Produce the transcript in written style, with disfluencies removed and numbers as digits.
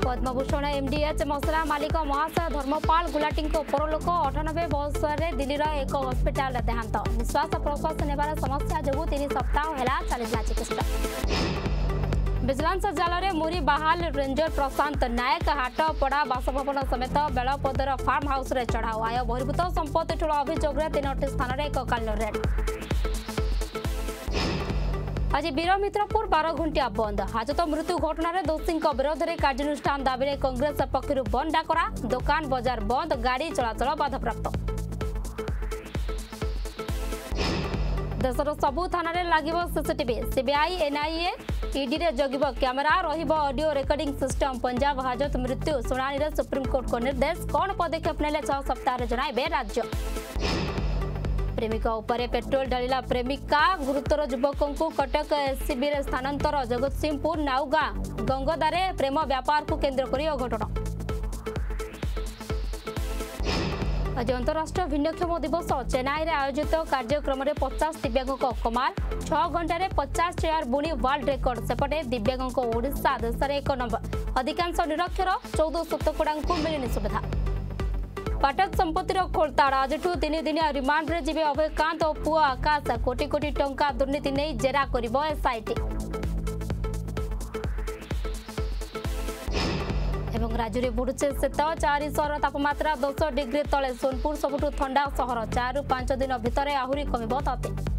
पद्मभूषण एमडीएच मसला मालिक महाशय धर्मपाल गुलाटी परलोक 98 वर्ष दिल्ली एक हस्पिटाल देहांत निश्वास प्रश्वास नेबार समस्या जो 3 सप्ताह है चलता चिकित्सा। विजिलेंस जाल में मुरी बहाल रेंजर प्रशांत नायक हाट पड़ा बासभवन समेत बेलपदर फार्म हाउस रे चढ़ाऊ आय बहिर्भूत संपत्ति ठूल अभियोग 3टी स्थान एक काल रेड। आज वीरमित्रपुर 12 घंटिया बंद हाजत मृत्यु घटना दोषी विरोध में कार्यानुष्ठान दाबी कांग्रेस पक्षर बंद डाकरा दुकान बजार बंद गाड़ी चलाचल बाधाप्राप्त। देशर सबु थाना लगे सीसीटीवी सीबीआई एनआईए ईडी रे जगिब कैमेरा रहिब ऑडियो रिकॉर्डिंग सिस्टम। पंजाब हाजत मृत्यु शुणाणी रे सुप्रीमकोर्ट को निर्देश कौन पदक्षेप नेले 6 सप्ताह जणाइबे राज्य। प्रेमिका उपरे पेट्रोल डालिला प्रेमिका गुरुतर युवकों को कटक एससीबी रे स्थानांतर। जगतसिंहपुर नाउगा गंगदारे प्रेम व्यापार को केंद्र करी अघटन। आज अंतरराष्ट्रीय भिन्नक्षम दिवस चेन्नई रे आयोजित कार्यक्रम में 50 दिव्यांगों कमाल 6 घंटे 50 चेयर बुणी वर्ल्ड रेकर्ड। सेपटे दिव्यांगों ओडिशा देश में 1 नंबर अधिकांश निरक्षर 14 शतकड़ा को मिलनी सुविधा। पाठक संपत्तिर खोलताड़ आज 3 दिन रिमांड रे जीवे अभयकांत और पुआ आकाश कोटी कोटी टंका दुर्नीति नहीं जेरा करिबो एसआईटी। एवं राज्य में बढ़ुचे शीत 4 सहर तापमात्रा 10 डिग्री तले सोनपुर सबुठु ठंडा सहर 4 ରୁ 5 दिन भितर आहुरी कमिबो तापे।